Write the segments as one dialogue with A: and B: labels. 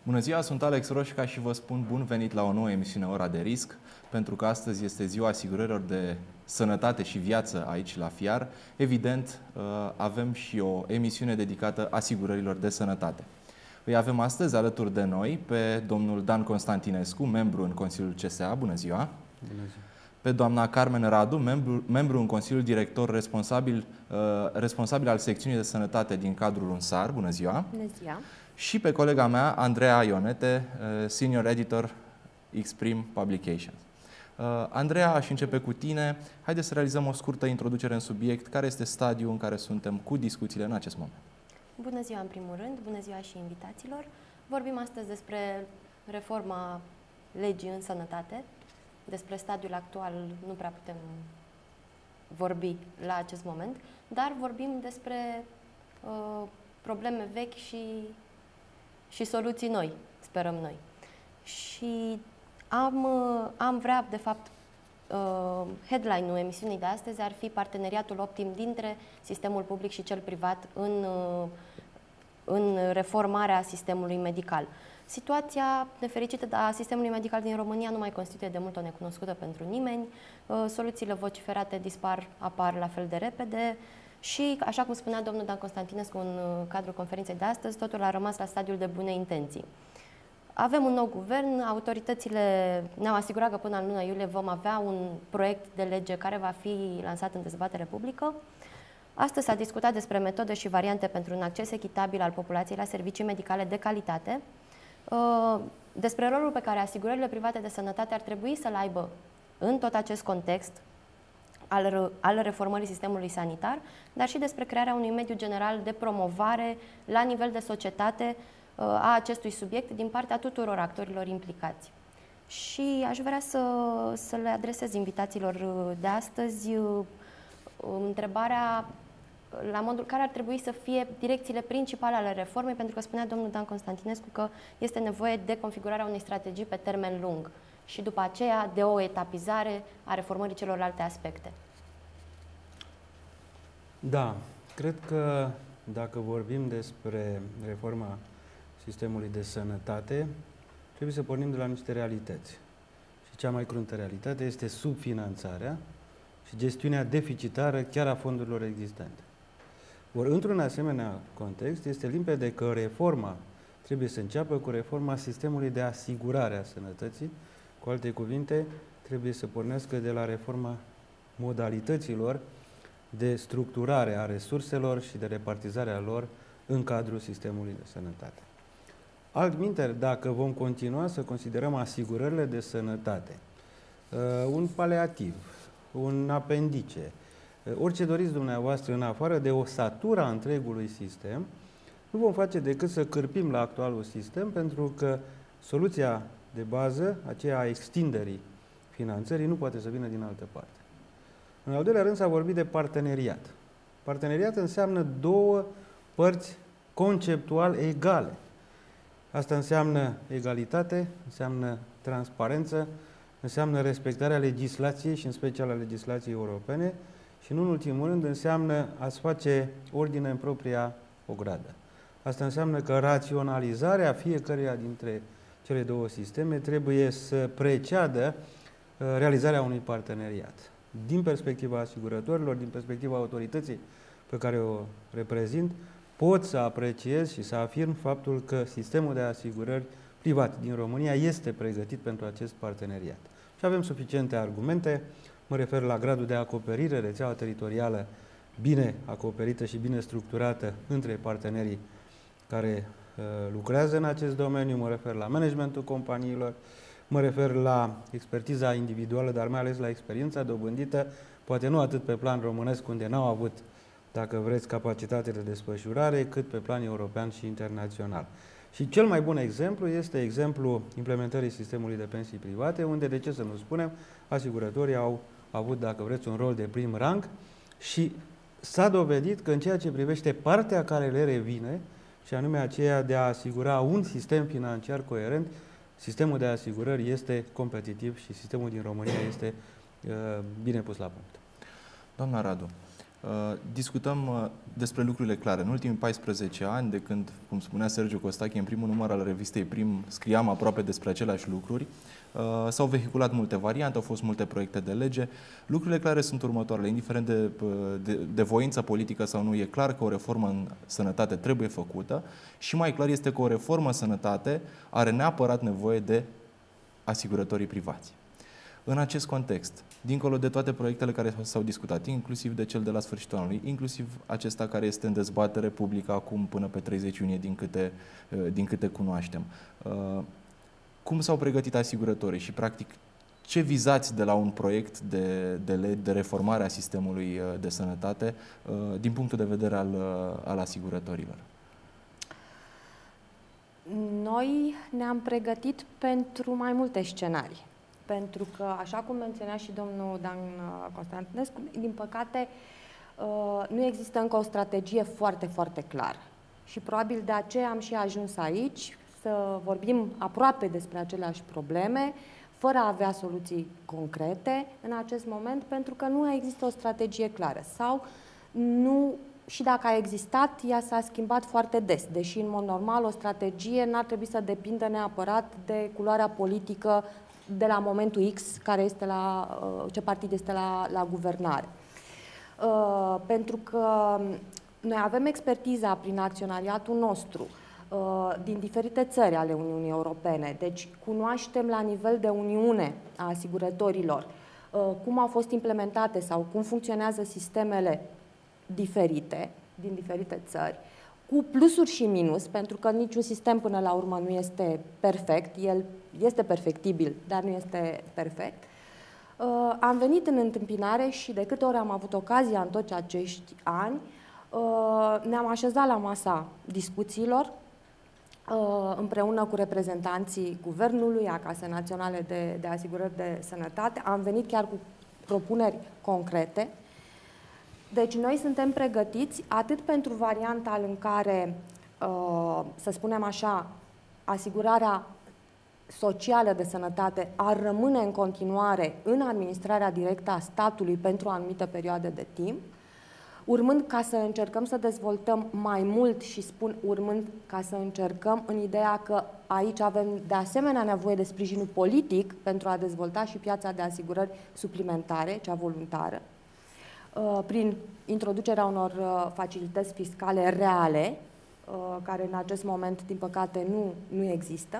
A: Bună ziua, sunt Alex Roșca și vă spun bun venit la o nouă emisiune Ora de Risc, pentru că astăzi este ziua asigurărilor de sănătate și viață aici la FIAR. Evident, avem și o emisiune dedicată asigurărilor de sănătate. Îi avem astăzi alături de noi pe domnul Dan Constantinescu, membru în Consiliul CSA. Bună ziua!
B: Bună ziua!
A: Pe doamna Carmen Radu, membru în Consiliul Director responsabil al secțiunii de sănătate din cadrul UNSAR. Bună ziua!
C: Bună ziua!
A: Și pe colega mea, Andreea Ionete, Senior Editor Xprim Publications. Andreea, aș începe cu tine. Haideți să realizăm o scurtă introducere în subiect. Care este stadiul în care suntem cu discuțiile în acest moment?
C: Bună ziua în primul rând, bună ziua și invitaților. Vorbim astăzi despre reforma legii în sănătate. Despre stadiul actual nu prea putem vorbi la acest moment, dar vorbim despre probleme vechi și soluții noi, sperăm noi. Și am vrea, de fapt, headline-ul emisiunii de astăzi ar fi parteneriatul optim dintre sistemul public și cel privat în reformarea sistemului medical. Situația nefericită a sistemului medical din România nu mai constituie de mult o necunoscută pentru nimeni. Soluțiile vociferate apar la fel de repede și, așa cum spunea domnul Dan Constantinescu în cadrul conferinței de astăzi, totul a rămas la stadiul de bune intenții. Avem un nou guvern, autoritățile ne-au asigurat că până în luna iulie vom avea un proiect de lege care va fi lansat în dezbatere publică. Astăzi s-a discutat despre metode și variante pentru un acces echitabil al populației la servicii medicale de calitate, despre rolul pe care asigurările private de sănătate ar trebui să-l aibă în tot acest context al reformării sistemului sanitar, dar și despre crearea unui mediu general de promovare la nivel de societate a acestui subiect din partea tuturor actorilor implicați. Și aș vrea să le adresez invitațiilor de astăzi întrebarea la modul care ar trebui să fie direcțiile principale ale reformei, pentru că spunea domnul Dan Constantinescu că este nevoie de configurarea unei strategii pe termen lung și după aceea de o etapizare a reformării celorlalte aspecte.
B: Da, cred că dacă vorbim despre reforma sistemului de sănătate, trebuie să pornim de la niște realități. Și cea mai cruntă realitate este subfinanțarea și gestiunea deficitară chiar a fondurilor existente. Ori, într-un asemenea context, este limpede că reforma trebuie să înceapă cu reforma sistemului de asigurare a sănătății. Cu alte cuvinte, trebuie să pornească de la reforma modalităților de structurare a resurselor și de repartizare a lor în cadrul sistemului de sănătate. Altminteri, dacă vom continua să considerăm asigurările de sănătate un paliativ, un apendice, orice doriți dumneavoastră în afară de o satură a întregului sistem, nu vom face decât să cârpim la actualul sistem, pentru că soluția de bază, aceea a extinderii finanțării, nu poate să vină din altă parte. În al doilea rând s-a vorbit de parteneriat. Parteneriat înseamnă două părți conceptual egale. Asta înseamnă egalitate, înseamnă transparență, înseamnă respectarea legislației și în special a legislației europene și, în ultimul rând, înseamnă a-ți face ordine în propria ogradă. Asta înseamnă că raționalizarea fiecăruia dintre cele două sisteme trebuie să preceadă realizarea unui parteneriat. Din perspectiva asigurătorilor, din perspectiva autorității pe care o reprezint, pot să apreciez și să afirm faptul că sistemul de asigurări privat din România este pregătit pentru acest parteneriat. Și avem suficiente argumente. Mă refer la gradul de acoperire, rețeaua teritorială bine acoperită și bine structurată între partenerii care lucrează în acest domeniu, mă refer la managementul companiilor, mă refer la expertiza individuală, dar mai ales la experiența dobândită, poate nu atât pe plan românesc, unde n-au avut, dacă vreți, capacitate de desfășurare, cât pe plan european și internațional. Și cel mai bun exemplu este exemplul implementării sistemului de pensii private, unde, de ce să nu spunem, asigurătorii au avut, dacă vreți, un rol de prim rang și s-a dovedit că în ceea ce privește partea care le revine, și anume aceea de a asigura un sistem financiar coerent, sistemul de asigurări este competitiv și sistemul din România este bine pus la punct.
A: Doamna Radu, Discutăm despre lucrurile clare. În ultimii 14 ani, de când, cum spunea Sergiu Costache, în primul număr al revistei Prim, scriam aproape despre aceleași lucruri, s-au vehiculat multe variante, au fost multe proiecte de lege. Lucrurile clare sunt următoarele. Indiferent de voință politică sau nu, e clar că o reformă în sănătate trebuie făcută și mai clar este că o reformă în sănătate are neapărat nevoie de asigurătorii privați. În acest context, dincolo de toate proiectele care s-au discutat, inclusiv de cel de la sfârșitul anului, inclusiv acesta care este în dezbatere publică acum până pe 30 iunie, din câte cunoaștem, cum s-au pregătit asigurătorii și, practic, ce vizați de la un proiect de reformare a sistemului de sănătate din punctul de vedere al asigurătorilor?
D: Noi ne-am pregătit pentru mai multe scenarii. Pentru că, așa cum menționa și domnul Dan Constantinescu, din păcate nu există încă o strategie foarte, foarte clară. Și probabil de aceea am și ajuns aici să vorbim aproape despre aceleași probleme, fără a avea soluții concrete în acest moment, pentru că nu există o strategie clară. Sau nu, și dacă a existat, ea s-a schimbat foarte des, deși în mod normal o strategie n-ar trebui să depindă neapărat de culoarea politică de la momentul X, care este ce partid este la guvernare. Pentru că noi avem expertiza prin acționariatul nostru din diferite țări ale Uniunii Europene, deci cunoaștem la nivel de Uniune a asigurătorilor cum au fost implementate sau cum funcționează sistemele diferite din diferite țări, cu plusuri și minus, pentru că niciun sistem până la urmă nu este perfect, el este perfectibil, dar nu este perfect. Am venit în întâmpinare și de câte ori am avut ocazia în toți acești ani, ne-am așezat la masa discuțiilor împreună cu reprezentanții Guvernului, a Casei Naționale de Asigurări de Sănătate. Am venit chiar cu propuneri concrete. Deci noi suntem pregătiți atât pentru varianta în care, să spunem așa, asigurarea socială de sănătate ar rămâne în continuare în administrarea directă a statului pentru o anumită perioadă de timp, urmând ca să încercăm să dezvoltăm mai mult și spun urmând ca să încercăm în ideea că aici avem de asemenea nevoie de sprijinul politic pentru a dezvolta și piața de asigurări suplimentare, cea voluntară, prin introducerea unor facilități fiscale reale, care în acest moment, din păcate, nu există,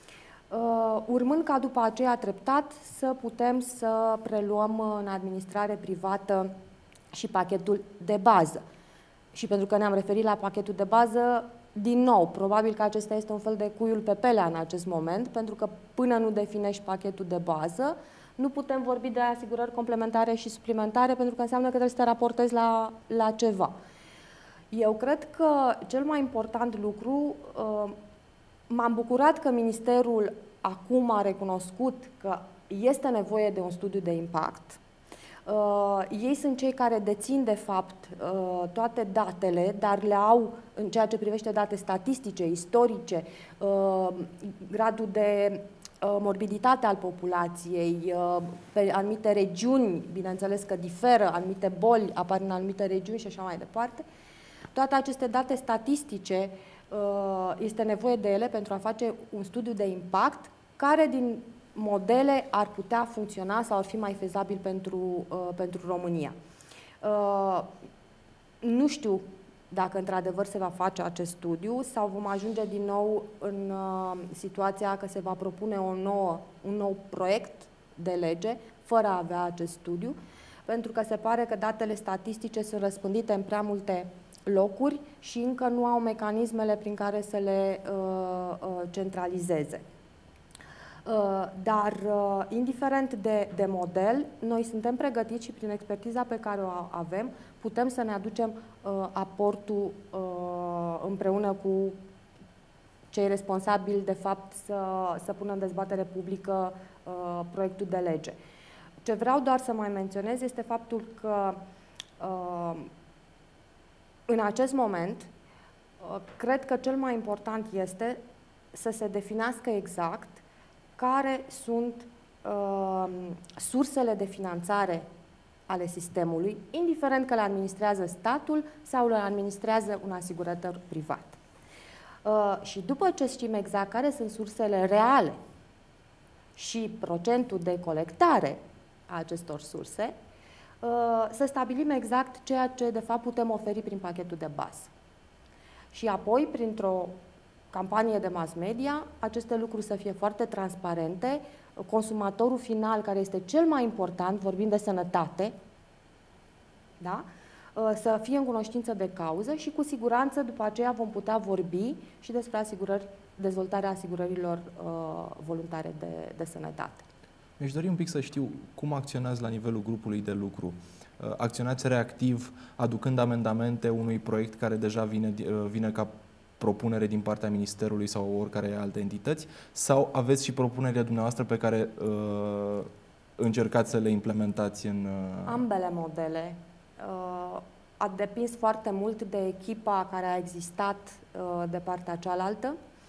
D: urmând ca după aceea treptat să putem să preluăm în administrare privată și pachetul de bază. Și pentru că ne-am referit la pachetul de bază, din nou, probabil că acesta este un fel de cuiul pe pelea în acest moment, pentru că până nu definești pachetul de bază, nu putem vorbi de asigurări complementare și suplimentare, pentru că înseamnă că trebuie să te raportezi la ceva. Eu cred că cel mai important lucru, m-am bucurat că Ministerul acum a recunoscut că este nevoie de un studiu de impact. Ei sunt cei care dețin, de fapt, toate datele, dar le au în ceea ce privește date statistice, istorice, gradul de morbiditate al populației, pe anumite regiuni, bineînțeles că diferă, anumite boli apar în anumite regiuni și așa mai departe. Toate aceste date statistice, este nevoie de ele pentru a face un studiu de impact care din modele ar putea funcționa sau ar fi mai fezabil pentru România. Nu știu dacă într-adevăr se va face acest studiu sau vom ajunge din nou în situația că se va propune un nou proiect de lege fără a avea acest studiu, pentru că se pare că datele statistice sunt răspândite în prea multe locuri și încă nu au mecanismele prin care să le centralizeze. Dar, indiferent de model, noi suntem pregătiți și prin expertiza pe care o avem, putem să ne aducem aportul împreună cu cei responsabili, de fapt, să pună în dezbatere publică proiectul de lege. Ce vreau doar să mai menționez este faptul că în acest moment, cred că cel mai important este să se definească exact care sunt sursele de finanțare ale sistemului, indiferent că le administrează statul sau le administrează un asigurător privat. Și după ce știm exact care sunt sursele reale și procentul de colectare a acestor surse, să stabilim exact ceea ce de fapt putem oferi prin pachetul de bază. Și apoi, printr-o campanie de mass media, aceste lucruri să fie foarte transparente, consumatorul final, care este cel mai important, vorbim de sănătate, da? Să fie în cunoștință de cauză și cu siguranță după aceea vom putea vorbi și despre asigurări, dezvoltarea asigurărilor voluntare de sănătate.
A: Mi-aș dori un pic să știu cum acționați la nivelul grupului de lucru. Acționați reactiv, aducând amendamente unui proiect care deja vine ca propunere din partea Ministerului sau oricare alte entități, sau aveți și propunerile dumneavoastră pe care încercați să le implementați în...
D: Ambele modele. A depins foarte mult de echipa care a existat de partea cealaltă.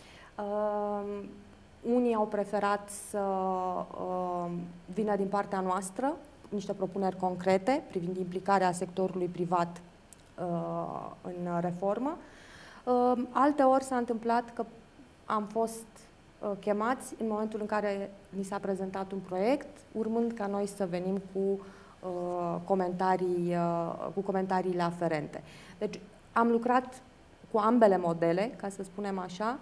D: Unii au preferat să vină din partea noastră niște propuneri concrete privind implicarea sectorului privat în reformă. Alteori s-a întâmplat că am fost chemați în momentul în care ni s-a prezentat un proiect, urmând ca noi să venim cu comentariile aferente. Deci am lucrat cu ambele modele, ca să spunem așa.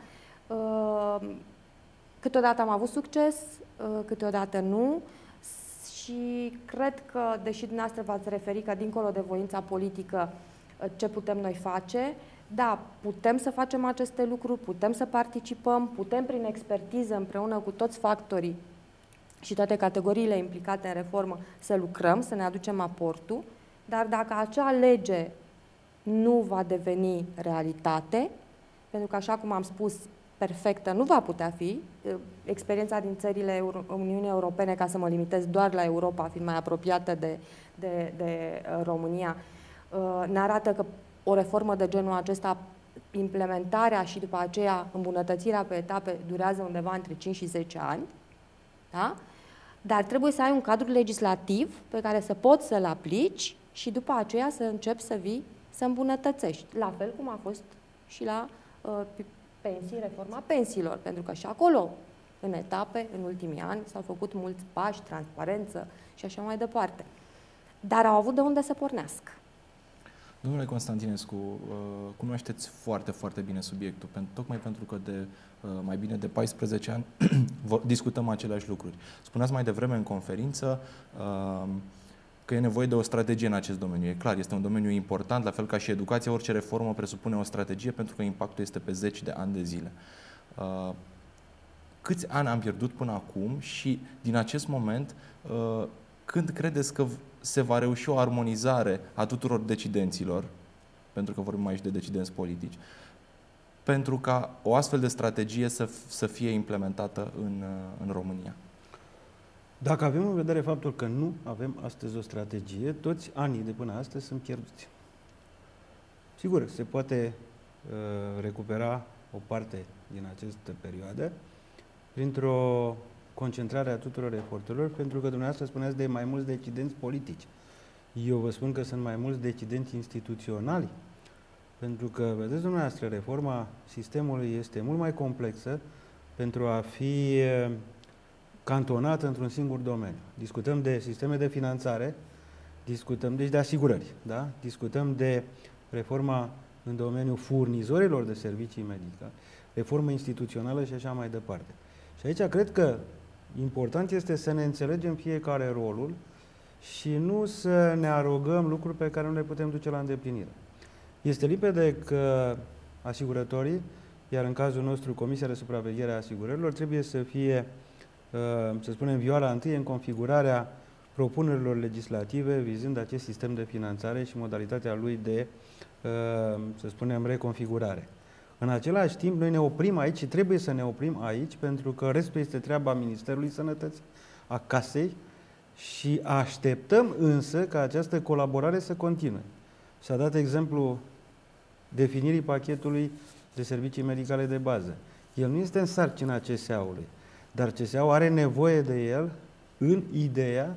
D: Câteodată am avut succes, câteodată nu și cred că, deși dumneavoastră v-ați referit că dincolo de voința politică, ce putem noi face, da, putem să facem aceste lucruri, putem să participăm, putem prin expertiză împreună cu toți factorii și toate categoriile implicate în reformă să lucrăm, să ne aducem aportul, dar dacă acea lege nu va deveni realitate, pentru că, așa cum am spus, perfectă nu va putea fi, experiența din țările Uniunii Europene, ca să mă limitez doar la Europa, fiind mai apropiată de România, ne arată că o reformă de genul acesta, implementarea și după aceea îmbunătățirea pe etape durează undeva între 5 și 10 ani, da? Dar trebuie să ai un cadru legislativ pe care să poți să-l aplici și după aceea să începi să vii să îmbunătățești. La fel cum a fost și la pensii, reforma pensiilor, pentru că și acolo, în etape, în ultimii ani, s-au făcut mulți pași, transparență și așa mai departe. Dar au avut de unde să pornească.
A: Domnule Constantinescu, cunoașteți foarte, foarte bine subiectul, tocmai pentru că de mai bine de 14 ani discutăm aceleași lucruri. Spuneați mai devreme în conferință că e nevoie de o strategie în acest domeniu. E clar, este un domeniu important, la fel ca și educația, orice reformă presupune o strategie pentru că impactul este pe 10 de ani de zile. Câți ani am pierdut până acum și din acest moment când credeți că se va reuși o armonizare a tuturor decidenților, pentru că vorbim aici de decidenți politici, pentru ca o astfel de strategie să fie implementată în România?
B: Dacă avem în vedere faptul că nu avem astăzi o strategie, toți anii de până astăzi sunt pierduți. Sigur, se poate recupera o parte din această perioadă printr-o concentrare a tuturor eforturilor, pentru că dumneavoastră spuneați de mai mulți decidenți politici. Eu vă spun că sunt mai mulți decidenți instituționali, pentru că, vedeți dumneavoastră, reforma sistemului este mult mai complexă pentru a fi cantonată într-un singur domeniu. Discutăm de sisteme de finanțare, discutăm deci de asigurări, da? Discutăm de reforma în domeniul furnizorilor de servicii medicale, reformă instituțională și așa mai departe. Și aici cred că important este să ne înțelegem fiecare rolul și nu să ne arogăm lucruri pe care nu le putem duce la îndeplinire. Este limpede că asigurătorii, iar în cazul nostru Comisia de Supraveghere a Asigurărilor, trebuie să fie, să spunem, vioara întâi în configurarea propunerilor legislative vizând acest sistem de finanțare și modalitatea lui de, să spunem, reconfigurare. În același timp, noi ne oprim aici și trebuie să ne oprim aici, pentru că restul este treaba Ministerului Sănătății, a Casei, și așteptăm însă ca această colaborare să continue. S-a dat exemplu definirii pachetului de servicii medicale de bază. El nu este în sarcina CSA-ului, dar CSA-ul are nevoie de el în ideea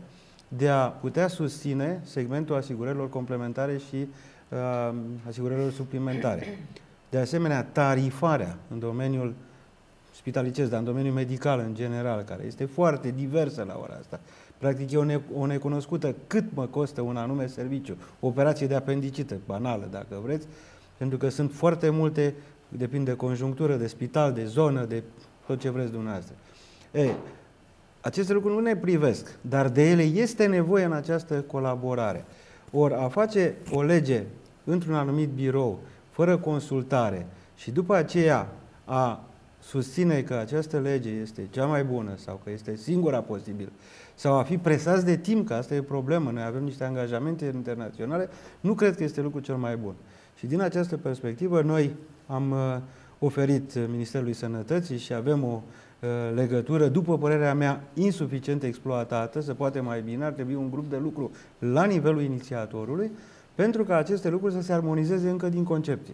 B: de a putea susține segmentul asigurărilor complementare și asigurărilor suplimentare. De asemenea, tarifarea în domeniul spitalicesc, dar în domeniul medical în general, care este foarte diversă la ora asta. Practic e o necunoscută cât mă costă un anume serviciu, o operație de apendicită, banală dacă vreți, pentru că sunt foarte multe, depinde de conjunctură, de spital, de zonă, de tot ce vreți dumneavoastră. Aceste lucruri nu ne privesc, dar de ele este nevoie în această colaborare. Ori a face o lege într-un anumit birou, fără consultare, și după aceea a susține că această lege este cea mai bună sau că este singura posibilă, sau a fi presați de timp, că asta e problemă, noi avem niște angajamente internaționale, nu cred că este lucrul cel mai bun. Și din această perspectivă, noi am oferit Ministerului Sănătății și avem o legătură, după părerea mea, insuficient exploatată, se poate mai bine, ar trebui un grup de lucru la nivelul inițiatorului, pentru ca aceste lucruri să se armonizeze încă din concepție.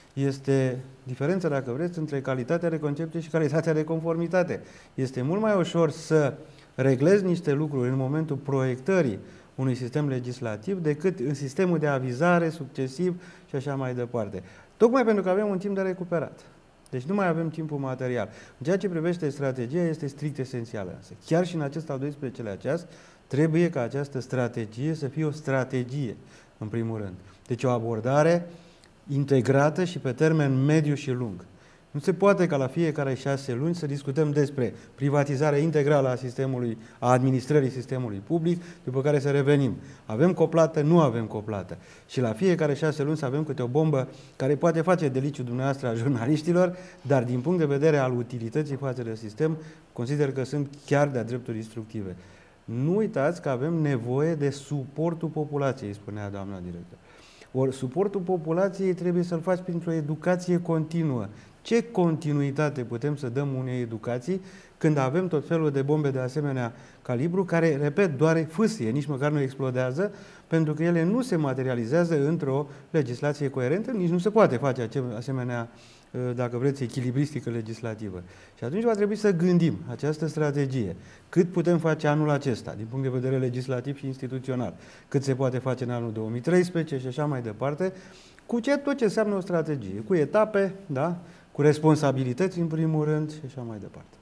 B: Este diferența, dacă vreți, între calitatea de concepție și calitatea de conformitate. Este mult mai ușor să reglezi niște lucruri în momentul proiectării unui sistem legislativ decât în sistemul de avizare succesiv și așa mai departe. Tocmai pentru că avem un timp de recuperat. Deci nu mai avem timpul material. În ceea ce privește strategia, este strict esențială. Chiar și în acest al 12-lea ceas, trebuie ca această strategie să fie o strategie, în primul rând. Deci o abordare integrată și pe termen mediu și lung. Nu se poate ca la fiecare 6 luni să discutăm despre privatizarea integrală a sistemului, a administrării sistemului public, după care să revenim. Avem coplată, nu avem coplată. Și la fiecare 6 luni să avem câte o bombă care poate face deliciul dumneavoastră a jurnaliștilor, dar din punct de vedere al utilității față de sistem, consider că sunt chiar de-a dreptul destructive. Nu uitați că avem nevoie de suportul populației, spunea doamna director. Ori suportul populației trebuie să-l faci printr-o educație continuă. Ce continuitate putem să dăm unei educații când avem tot felul de bombe de asemenea calibru care, repet, doar fâsâie, nici măcar nu explodează, pentru că ele nu se materializează într-o legislație coerentă, nici nu se poate face asemenea, dacă vreți, echilibristică legislativă. Și atunci va trebui să gândim această strategie. Cât putem face anul acesta, din punct de vedere legislativ și instituțional, cât se poate face în anul 2013 și așa mai departe, cu tot ce înseamnă o strategie, cu etape, da? Cu responsabilități în primul rând și așa mai departe.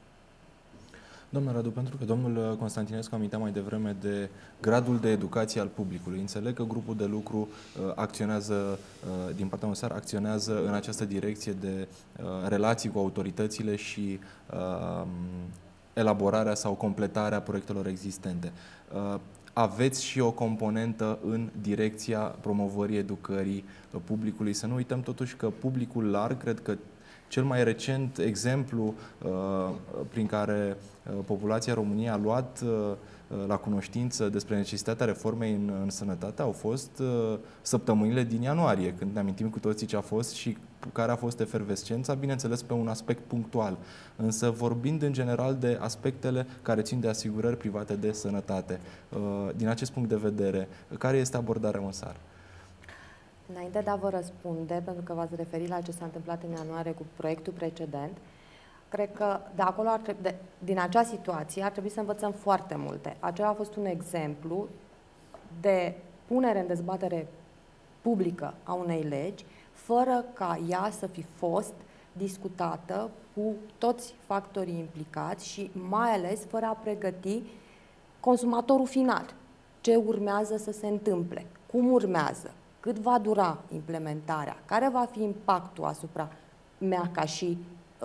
A: Domnule Radu, pentru că domnul Constantinescu amintea mai devreme de gradul de educație al publicului. Înțeleg că grupul de lucru acționează, din partea noastră, acționează în această direcție de relații cu autoritățile și elaborarea sau completarea proiectelor existente. Aveți și o componentă în direcția promovării educării publicului. Să nu uităm totuși că publicul larg, cred că cel mai recent exemplu prin care populația României a luat la cunoștință despre necesitatea reformei în sănătate au fost săptămânile din ianuarie, când ne amintim cu toții ce a fost și care a fost efervescența, bineînțeles pe un aspect punctual. Însă vorbind în general de aspectele care țin de asigurări private de sănătate, din acest punct de vedere, care este abordarea Măsar?
D: Înainte de a vă răspunde, pentru că v-ați referit la ce s-a întâmplat în ianuarie cu proiectul precedent, cred că de acolo din acea situație ar trebui să învățăm foarte multe. Acela a fost un exemplu de punere în dezbatere publică a unei legi, fără ca ea să fi fost discutată cu toți factorii implicați și mai ales fără a pregăti consumatorul final. Ce urmează să se întâmple? Cum urmează? Cât va dura implementarea? Care va fi impactul asupra mea ca și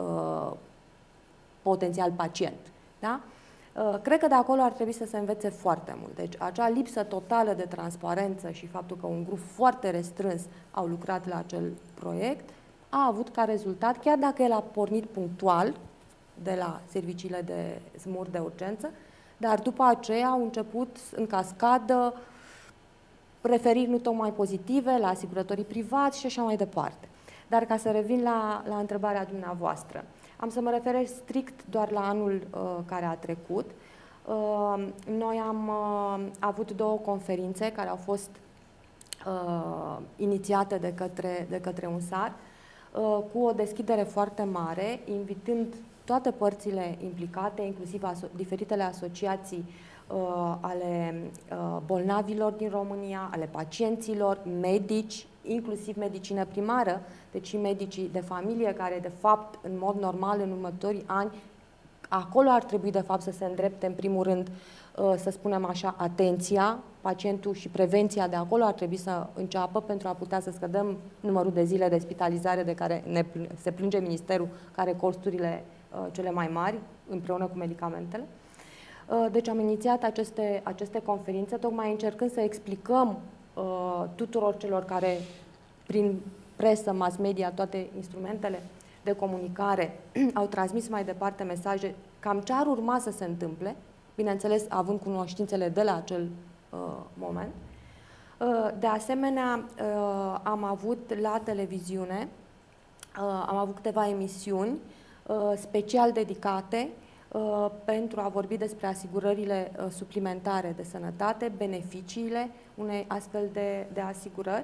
D: potențial pacient? Da? Cred că de acolo ar trebui să se învețe foarte mult. Deci acea lipsă totală de transparență și faptul că un grup foarte restrâns au lucrat la acel proiect a avut ca rezultat, chiar dacă el a pornit punctual de la serviciile de SMUR de urgență, dar după aceea au început în cascadă referiri nu tocmai pozitive la asigurătorii privați și așa mai departe. Dar ca să revin la întrebarea dumneavoastră, am să mă refer strict doar la anul care a trecut. Noi am avut 2 conferințe care au fost inițiate de către UNSAR cu o deschidere foarte mare, invitând toate părțile implicate, inclusiv diferitele asociații ale bolnavilor din România, ale pacienților, medici, inclusiv medicină primară, deci și medicii de familie care, de fapt, în mod normal, în următorii ani, acolo ar trebui, de fapt, să se îndrepte, în primul rând, să spunem așa, atenția, pacientul și prevenția de acolo ar trebui să înceapă pentru a putea să scădem numărul de zile de spitalizare de care se plânge Ministerul, care are costurile cele mai mari, împreună cu medicamentele. Deci am inițiat aceste conferințe, tocmai încercând să explicăm tuturor celor care, prin presă, mass media, toate instrumentele de comunicare, au transmis mai departe mesaje cam ce ar urma să se întâmple, bineînțeles, având cunoștințele de la acel moment. De asemenea, am avut la televiziune, am avut câteva emisiuni special dedicate pentru a vorbi despre asigurările suplimentare de sănătate, beneficiile unei astfel de asigurări.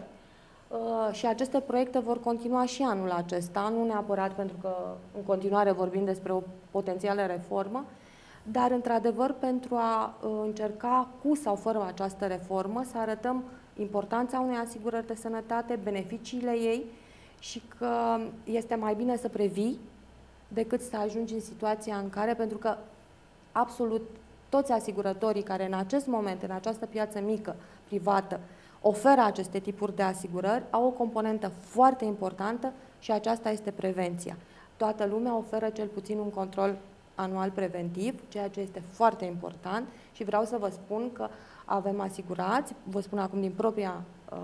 D: Și aceste proiecte vor continua și anul acesta, nu neapărat pentru că în continuare vorbim despre o potențială reformă, dar într-adevăr pentru a încerca cu sau fără această reformă să arătăm importanța unei asigurări de sănătate, beneficiile ei și că este mai bine să previi decât să ajungi în situația în care, pentru că absolut toți asigurătorii care în acest moment, în această piață mică, privată, oferă aceste tipuri de asigurări, au o componentă foarte importantă și aceasta este prevenția. Toată lumea oferă cel puțin un control anual preventiv, ceea ce este foarte important și vreau să vă spun că avem asigurați, vă spun acum din propria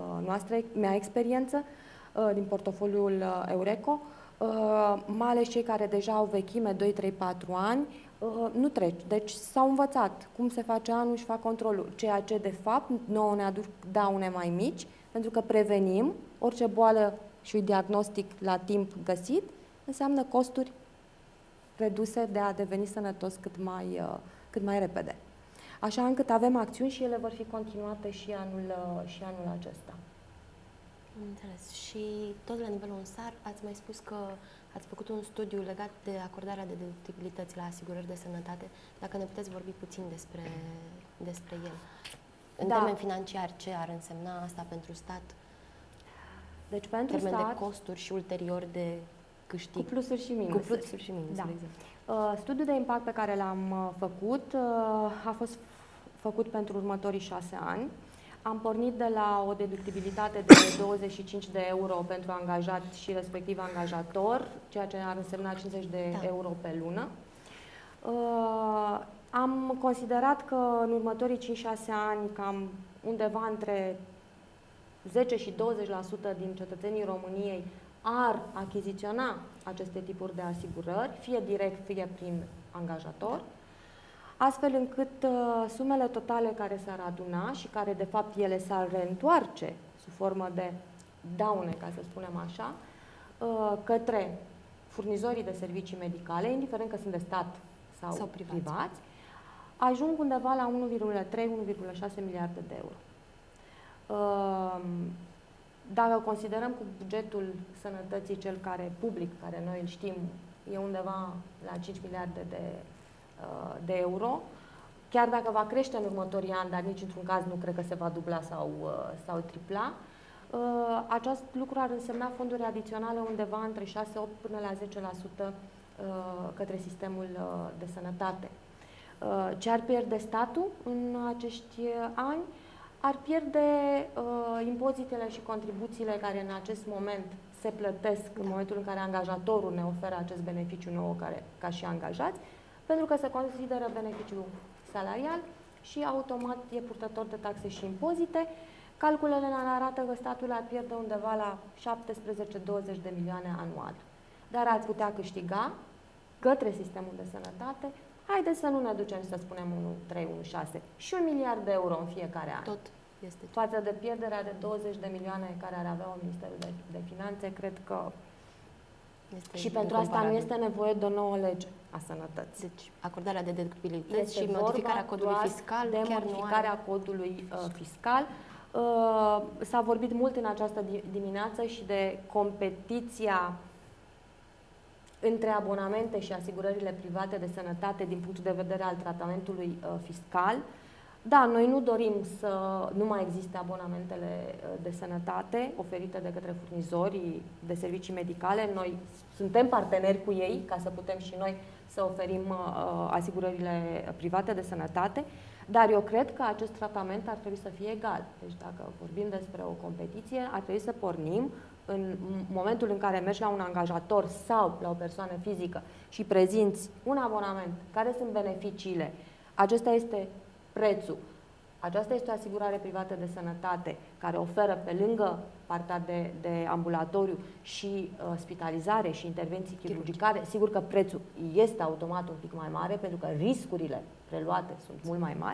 D: mea experiență, din portofoliul Eureco, mai ales cei care deja au vechime 2, 3, 4 ani, nu trec. Deci s-au învățat cum se face anul și fac controlul, ceea ce de fapt nouă ne aduc daune mai mici, pentru că prevenim orice boală și un diagnostic la timp găsit, înseamnă costuri reduse de a deveni sănătos cât mai repede. Așa încât avem acțiuni și ele vor fi continuate și anul acesta.
C: Am înțeles. Și tot la nivelul UNSAR ați mai spus că ați făcut un studiu legat de acordarea de deductibilități la asigurări de sănătate. Dacă ne puteți vorbi puțin despre el. În termen financiar, ce ar însemna asta pentru stat?
D: Deci pentru
C: termen
D: stat,
C: de costuri și ulterior de câștig.
D: Cu plusuri și minusuri.
C: Cu plusuri și minusuri,
D: da.
C: exact.
D: Studiul de impact pe care l-am făcut a fost făcut pentru următorii 6 ani. Am pornit de la o deductibilitate de 25 de euro pentru angajat și respectiv angajator, ceea ce ar însemna 50 de euro pe lună. Am considerat că în următorii 5-6 ani, cam undeva între 10 și 20% din cetățenii României ar achiziționa aceste tipuri de asigurări, fie direct, fie prin angajator, astfel încât sumele totale care s-ar aduna și care de fapt ele s-ar reîntoarce sub formă de daune, ca să spunem așa, către furnizorii de servicii medicale, indiferent că sunt de stat sau privați, ajung undeva la 1,3-1,6 miliarde de euro. Dacă considerăm cu bugetul sănătății cel care public, care noi îl știm, e undeva la 5 miliarde de euro, chiar dacă va crește în următorii ani, dar nici într-un caz nu cred că se va dubla sau tripla, acest lucru ar însemna fonduri adiționale undeva între 6-8 până la 10% către sistemul de sănătate. Ce ar pierde statul în acești ani? Ar pierde impozitele și contribuțiile care în acest moment se plătesc în momentul în care angajatorul ne oferă acest beneficiu nou ca și angajați, pentru că se consideră beneficiu salarial și automat e purtător de taxe și impozite. Calculele ne arată că statul ar pierde undeva la 17-20 de milioane anual. Dar ați putea câștiga către sistemul de sănătate. Haideți să nu ne ducem să spunem 1,3-1,6 și 1 miliard de euro în fiecare an.
C: Tot este
D: față de pierderea de 20 de milioane care ar avea Ministerul de Finanțe, cred că este și pentru asta nu este nevoie de o nouă lege a sănătății.
C: Deci, acordarea de deductibilități și modificarea codului fiscal.
D: De modificarea codului fiscal. S-a vorbit mult în această dimineață și de competiția între abonamente și asigurările private de sănătate din punctul de vedere al tratamentului fiscal. Da, noi nu dorim să nu mai existe abonamentele de sănătate oferite de către furnizorii de servicii medicale. Noi suntem parteneri cu ei ca să putem și noi să oferim asigurările private de sănătate, dar eu cred că acest tratament ar trebui să fie egal. Deci dacă vorbim despre o competiție, ar trebui să pornim în momentul în care mergi la un angajator sau la o persoană fizică și prezinți un abonament, care sunt beneficiile, acesta este prețul. Aceasta este o asigurare privată de sănătate care oferă pe lângă partea de ambulatoriu și spitalizare și intervenții chirurgicale. Sigur că prețul este automat un pic mai mare pentru că riscurile preluate sunt mult mai mari.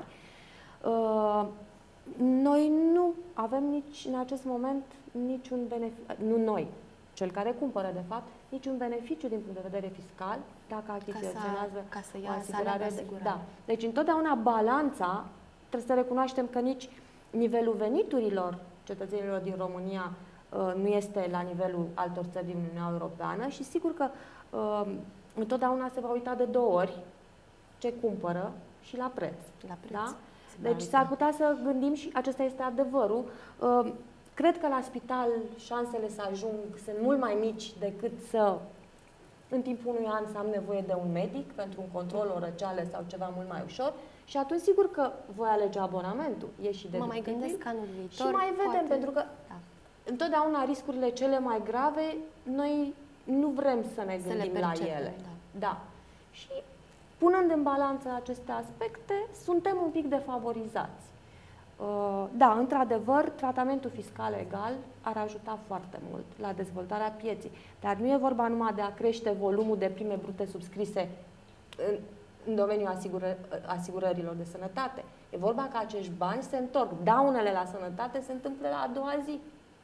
D: Noi nu avem nici în acest moment niciun beneficiu, nu noi, cel care cumpără de fapt, niciun beneficiu din punct de vedere fiscal dacă achiziționează o asigurare. Da. Deci întotdeauna balanța, trebuie să recunoaștem că nici nivelul veniturilor cetățenilor din România nu este la nivelul altor țări din Uniunea Europeană și sigur că întotdeauna se va uita de două ori ce cumpără și la preț. Da? Deci s-ar putea să gândim și acesta este adevărul. Cred că la spital șansele să ajung sunt mult mai mici decât să în timpul unui an să am nevoie de un medic pentru un control, o răceală sau ceva mult mai ușor. Și atunci sigur că voi alege abonamentul. E și de
C: mă mai gândesc anul viitor.
D: Și mai vedem,
C: poate,
D: pentru că întotdeauna riscurile cele mai grave, noi nu vrem să ne gândim la ele. Da. Și punând în balanță aceste aspecte, suntem un pic defavorizați. Da, într-adevăr, tratamentul fiscal egal ar ajuta foarte mult la dezvoltarea pieței. Dar nu e vorba numai de a crește volumul de prime brute subscrise în domeniul asigurărilor de sănătate. E vorba că acești bani se întorc. Daunele la sănătate se întâmplă la a doua zi.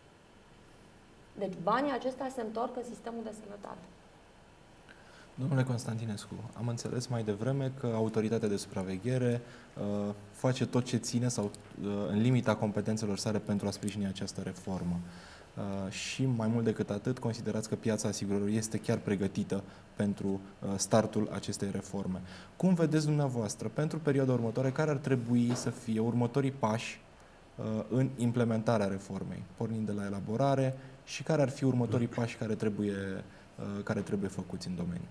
D: Deci banii acestea se întorc în sistemul de sănătate.
A: Domnule Constantinescu, am înțeles mai devreme că Autoritatea de Supraveghere face tot ce ține sau în limita competențelor sale pentru a sprijini această reformă. Și mai mult decât atât, considerați că piața asigurărilor este chiar pregătită pentru startul acestei reforme. Cum vedeți dumneavoastră, pentru perioada următoare, care ar trebui să fie următorii pași în implementarea reformei, pornind de la elaborare, și care ar fi următorii pași care trebuie făcuți în domeniu?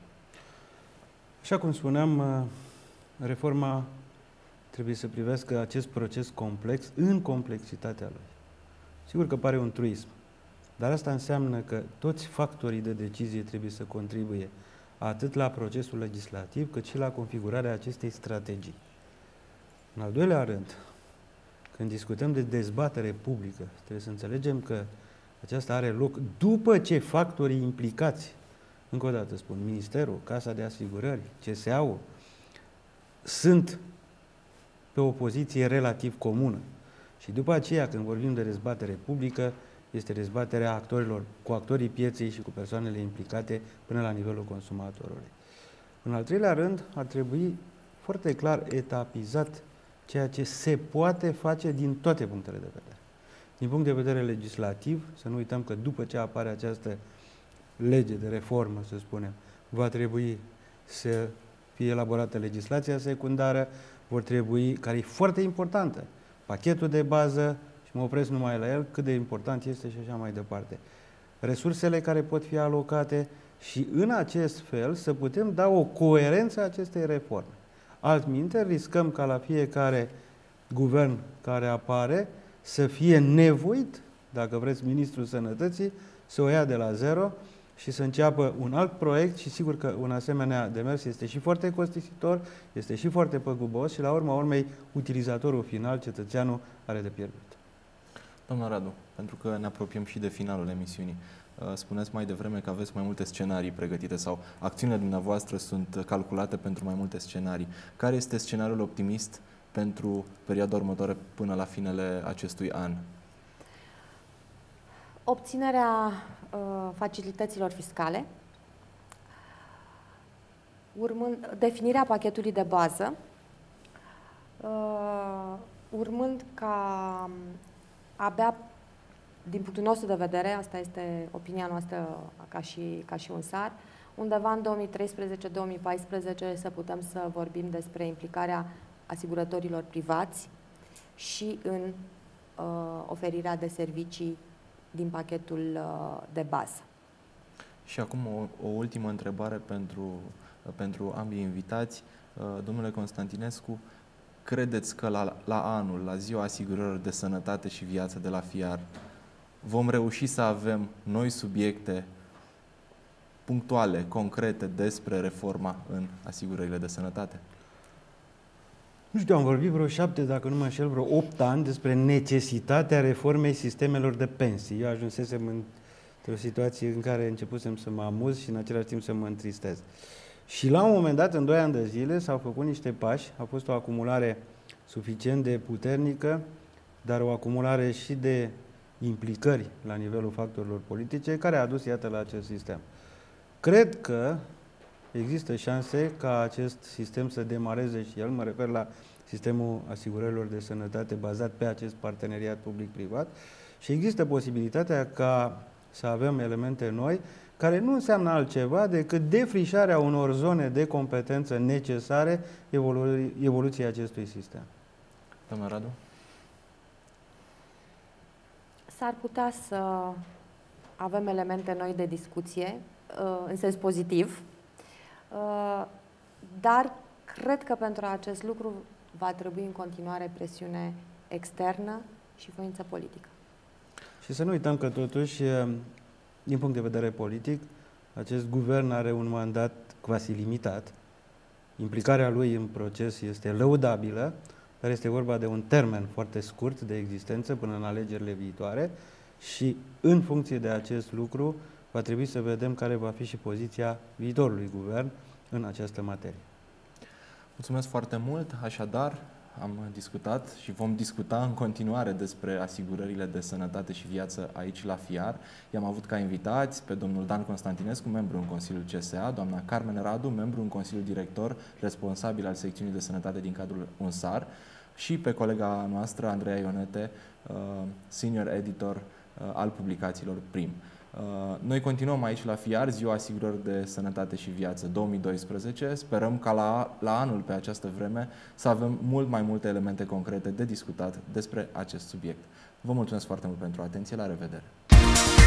B: Așa cum spuneam, reforma trebuie să privească acest proces complex în complexitatea lui. Sigur că pare un truism, dar asta înseamnă că toți factorii de decizie trebuie să contribuie atât la procesul legislativ, cât și la configurarea acestei strategii. În al doilea rând, când discutăm de dezbatere publică, trebuie să înțelegem că aceasta are loc după ce factorii implicați, încă o dată spun, Ministerul, Casa de Asigurări, CSA-ul, sunt pe o poziție relativ comună. Și după aceea, când vorbim de dezbatere publică, este dezbaterea actorilor, cu actorii pieței și cu persoanele implicate până la nivelul consumatorului. În al treilea rând, ar trebui foarte clar etapizat ceea ce se poate face din toate punctele de vedere. Din punct de vedere legislativ, să nu uităm că după ce apare această lege de reformă, să spunem, va trebui să fie elaborată legislația secundară, vor trebui, care e foarte importantă, pachetul de bază, și mă opresc numai la el, cât de important este și așa mai departe. Resursele care pot fi alocate și în acest fel să putem da o coerență acestei reforme. Altminteri, riscăm ca la fiecare guvern care apare să fie nevoit, dacă vreți, Ministrul Sănătății, să o ia de la zero și să înceapă un alt proiect și sigur că un asemenea demers este și foarte costisitor, este și foarte păgubos și la urma urmei utilizatorul final, cetățeanul, are de pierdut.
A: Doamna Radu, pentru că ne apropiem și de finalul emisiunii, spuneți mai devreme că aveți mai multe scenarii pregătite sau acțiunile dumneavoastră sunt calculate pentru mai multe scenarii. Care este scenariul optimist pentru perioada următoare până la finele acestui an?
D: Obținerea facilităților fiscale, definirea pachetului de bază, urmând ca abia din punctul nostru de vedere, asta este opinia noastră ca și un SAR, undeva în 2013-2014 să putem să vorbim despre implicarea asigurătorilor privați și în oferirea de servicii din pachetul de bază.
A: Și acum o ultimă întrebare pentru ambii invitați. Domnule Constantinescu, credeți că la anul, la Ziua Asigurărilor de Sănătate și Viață de la FIAR, vom reuși să avem noi subiecte punctuale, concrete despre reforma în asigurările de sănătate?
B: Nu știu, am vorbit vreo 7, dacă nu mă înșel, vreo 8 ani despre necesitatea reformei sistemelor de pensii. Eu ajunsesem într-o situație în care începusem să mă amuz și în același timp să mă întristez. Și la un moment dat, în 2 ani de zile, s-au făcut niște pași, a fost o acumulare suficient de puternică, dar o acumulare și de implicări la nivelul factorilor politice, care a dus, iată, la acest sistem. Cred că există șanse ca acest sistem să demareze și el, mă refer la sistemul asigurărilor de sănătate bazat pe acest parteneriat public-privat, și există posibilitatea ca să avem elemente noi, care nu înseamnă altceva decât defrișarea unor zone de competență necesare evoluției acestui sistem.
A: Doamna Radu?
D: S-ar putea să avem elemente noi de discuție, în sens pozitiv, dar cred că pentru acest lucru va trebui în continuare presiune externă și voință politică.
B: Și să nu uităm că totuși, din punct de vedere politic, acest guvern are un mandat quasi limitat. Implicarea lui în proces este lăudabilă, dar este vorba de un termen foarte scurt de existență până în alegerile viitoare și în funcție de acest lucru va trebui să vedem care va fi și poziția viitorului guvern în această materie.
A: Mulțumesc foarte mult. Așadar, am discutat și vom discuta în continuare despre asigurările de sănătate și viață aici la FIAR. I-am avut ca invitați pe domnul Dan Constantinescu, membru în Consiliul CSA, doamna Carmen Radu, membru în Consiliul Director, responsabil al secțiunii de sănătate din cadrul UNSAR, și pe colega noastră, Andreea Ionete, senior editor al publicațiilor PRIM. Noi continuăm aici la FIAR, Ziua Asigurări de Sănătate și Viață 2012. Sperăm ca la anul, pe această vreme, să avem mult mai multe elemente concrete de discutat despre acest subiect. Vă mulțumesc foarte mult pentru atenție, la revedere!